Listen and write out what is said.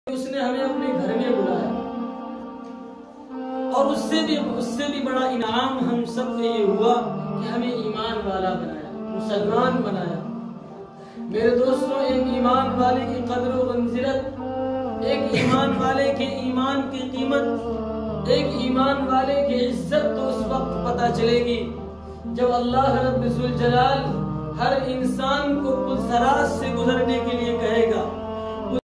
उसने हमें अपने घर में बुलाया और उससे भी बड़ा इनाम हम सब पे ये हुआ कि हमें ईमान वाला बनाया, मुसलमान बनाया। मेरे दोस्तों, एक ईमान वाले की कदर व मंजिलत, एक ईमान वाले के ईमान की कीमत, एक ईमान वाले की इज्जत तो उस वक्त पता चलेगी जब अल्लाह रब्बुल जलाल हर इंसान को पुरसराज से गुजरने के लिए कहेगा।